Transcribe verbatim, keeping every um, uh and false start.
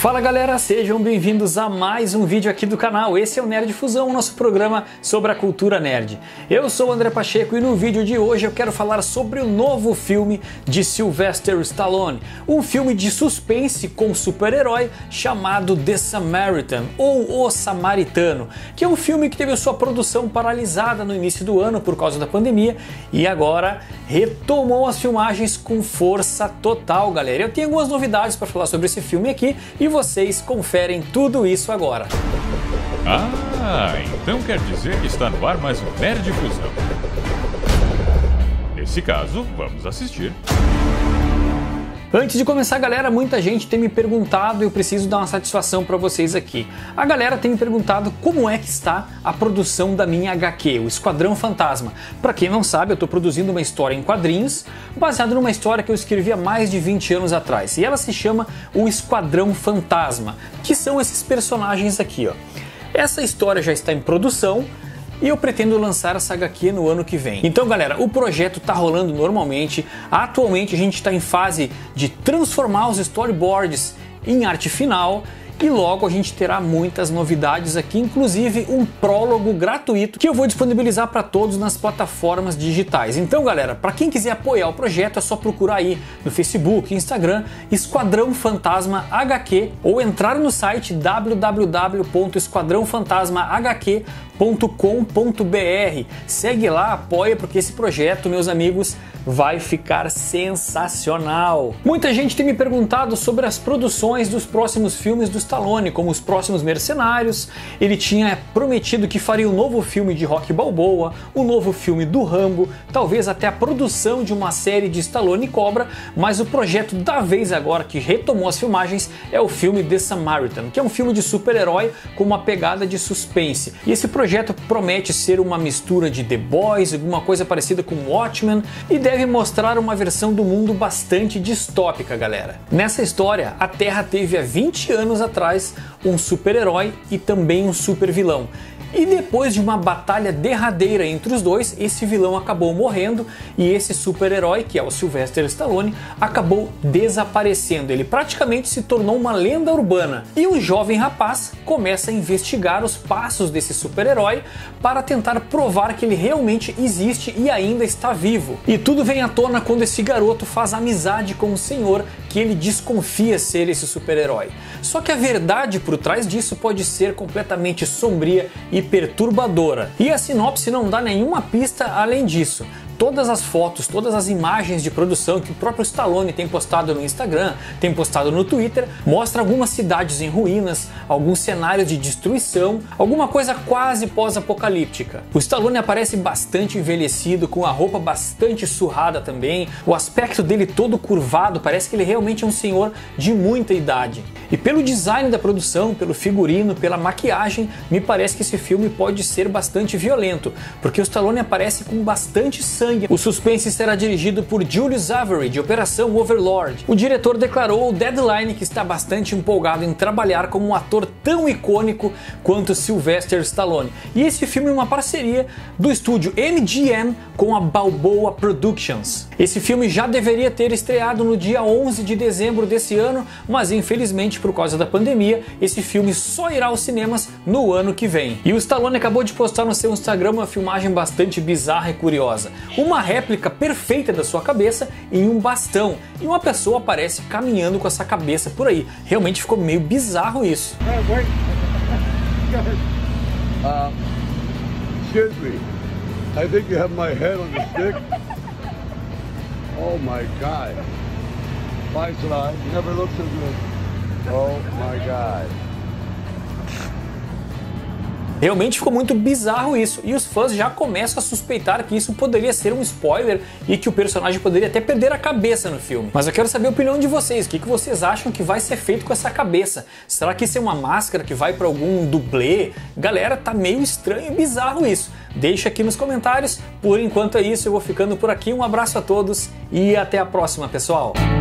Fala galera, sejam bem-vindos a mais um vídeo aqui do canal. Esse é o Nerd Fusão, nosso programa sobre a cultura nerd. Eu sou o André Pacheco e no vídeo de hoje eu quero falar sobre o novo filme de Sylvester Stallone. Um filme de suspense com super-herói chamado The Samaritan, ou O Samaritano, que é um filme que teve a sua produção paralisada no início do ano por causa da pandemia e agora retomou as filmagens com força total, galera. Eu tenho algumas novidades para falar sobre esse filme aqui e vocês conferem tudo isso agora. Ah, então quer dizer que está no ar mais um Nerd Fusão. Nesse caso, vamos assistir. Antes de começar, galera, muita gente tem me perguntado e eu preciso dar uma satisfação para vocês aqui. A galera tem me perguntado como é que está a produção da minha agá quê, o Esquadrão Fantasma. Para quem não sabe, eu estou produzindo uma história em quadrinhos, baseada numa história que eu escrevi há mais de vinte anos atrás. E ela se chama O Esquadrão Fantasma, que são esses personagens aqui, ó. Essa história já está em produção, e eu pretendo lançar essa agá quê no ano que vem. Então galera, o projeto tá rolando normalmente. Atualmente a gente está em fase de transformar os storyboards em arte final e logo a gente terá muitas novidades aqui, inclusive um prólogo gratuito que eu vou disponibilizar para todos nas plataformas digitais. Então galera, para quem quiser apoiar o projeto é só procurar aí no Facebook, Instagram, Esquadrão Fantasma agá quê ou entrar no site w w w ponto esquadrão fantasma agá quê ponto com ponto b r. Segue lá, apoia, porque esse projeto, meus amigos, vai ficar sensacional. Muita gente tem me perguntado sobre as produções dos próximos filmes do Stallone, como os próximos Mercenários. Ele tinha prometido que faria um novo filme de Rocky Balboa, um novo filme do Rambo, talvez até a produção de uma série de Stallone e Cobra, mas o projeto da vez agora que retomou as filmagens é o filme The Samaritan, que é um filme de super-herói com uma pegada de suspense. E esse projeto O projeto promete ser uma mistura de The Boys, alguma coisa parecida com Watchmen, e deve mostrar uma versão do mundo bastante distópica, galera. Nessa história, a Terra teve há vinte anos atrás um super-herói e também um super-vilão. E depois de uma batalha derradeira entre os dois, esse vilão acabou morrendo e esse super-herói, que é o Sylvester Stallone, acabou desaparecendo. Ele praticamente se tornou uma lenda urbana. E um jovem rapaz começa a investigar os passos desse super-herói para tentar provar que ele realmente existe e ainda está vivo. E tudo vem à tona quando esse garoto faz amizade com um senhor que ele desconfia ser esse super-herói. Só que a verdade por trás disso pode ser completamente sombria e perturbadora. E a sinopse não dá nenhuma pista além disso. Todas as fotos, todas as imagens de produção que o próprio Stallone tem postado no Instagram, tem postado no Twitter, mostra algumas cidades em ruínas, alguns cenários de destruição, alguma coisa quase pós-apocalíptica. O Stallone aparece bastante envelhecido, com a roupa bastante surrada também, o aspecto dele todo curvado, parece que ele realmente é um senhor de muita idade. E pelo design da produção, pelo figurino, pela maquiagem, me parece que esse filme pode ser bastante violento, porque o Stallone aparece com bastante sangue. O suspense será dirigido por Julius Avery, de Operação Overlord. O diretor declarou ao Deadline que está bastante empolgado em trabalhar como um ator tão icônico quanto Sylvester Stallone. E esse filme é uma parceria do estúdio M G M com a Balboa Productions. Esse filme já deveria ter estreado no dia onze de dezembro desse ano, mas infelizmente por causa da pandemia, esse filme só irá aos cinemas no ano que vem. E o Stallone acabou de postar no seu Instagram uma filmagem bastante bizarra e curiosa. Uma réplica perfeita da sua cabeça em um bastão, e uma pessoa aparece caminhando com essa cabeça por aí. Realmente ficou meio bizarro isso. Uh, excuse me, I think you have my head on the stick. Oh my God. Bye, Sly. You never look so good. Oh my God. Realmente ficou muito bizarro isso, e os fãs já começam a suspeitar que isso poderia ser um spoiler e que o personagem poderia até perder a cabeça no filme. Mas eu quero saber a opinião de vocês, o que vocês acham que vai ser feito com essa cabeça? Será que isso é uma máscara que vai para algum dublê? Galera, tá meio estranho e bizarro isso. Deixa aqui nos comentários. Por enquanto é isso, eu vou ficando por aqui. Um abraço a todos e até a próxima, pessoal!